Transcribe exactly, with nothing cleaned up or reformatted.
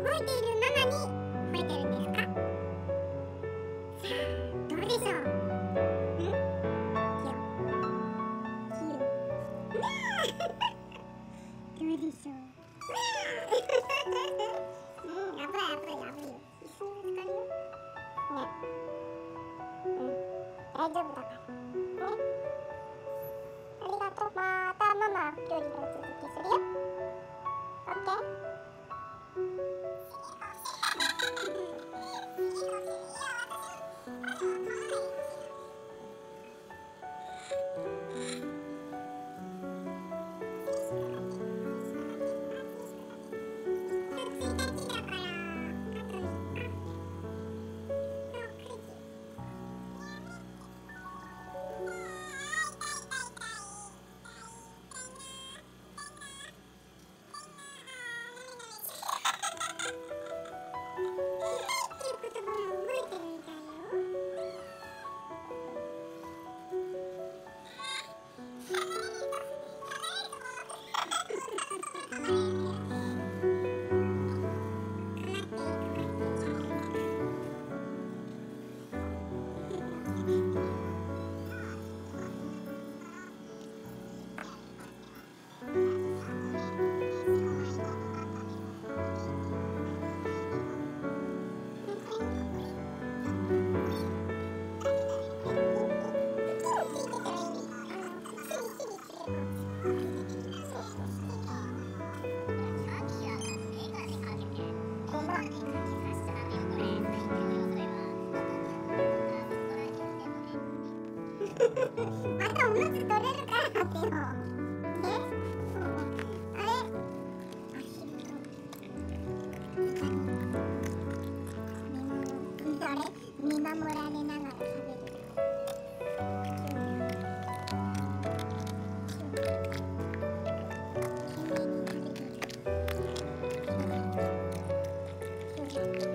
いているママに吠えてるんですか？さあどうでしょう？ん？キュキュどうでしょう？うん、危ない危ない危ないよ。一緒にぶつかるよ。ね。うん、大丈夫だから。ね。ありがとう。またママ料理の続きするよ。オッケー。またおむつ取れるからってよ。え？あれ？あれ？見守られながら食べる。懸命に食べてる。